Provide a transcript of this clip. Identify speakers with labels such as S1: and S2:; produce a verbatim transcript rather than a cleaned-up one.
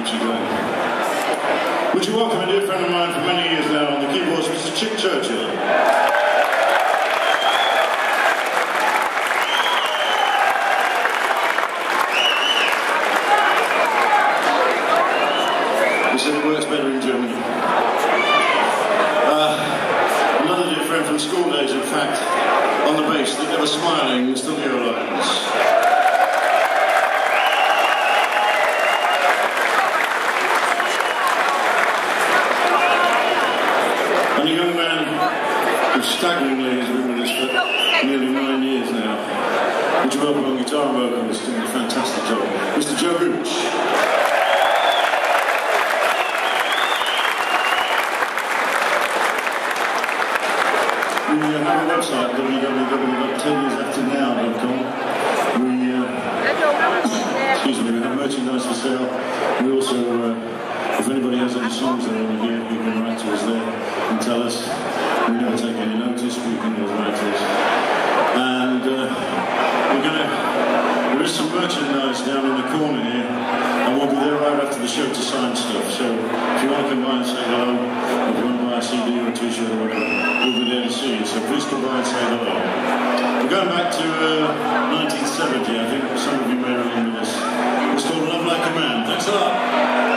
S1: keeps you going. Would you welcome a dear friend of mine for many years now on the keyboards, Mister Chick Churchill. He said it works better in Germany. Uh, another dear friend from school days, in fact, on the bass, the ever smiling Mister Leo Lyons. And a young man who staggeringly has been with us for nearly nine years now. Would you welcome on guitar and vocalist doing a fantastic job, Mister Joe Gooch. We uh, have a website, w w w dot ten years after now dot com. We, uh, excuse me, we have merchandise for sale. We also, uh, if anybody has any songs they want to hear, you can write to us there and tell us. We never take any notice, we can always write to us. And uh, we're going to, there is some merchandise down in the corner here, and we'll be there right after the show to sign stuff. So if you want to come by and say hello, if you want to buy a C D or a t-shirt or whatever, we'll be there to see you. So please come by and say hello. We're going back to uh, nineteen seventy, I think some of you may remember this. It's called Love Like a Man. Thanks a lot.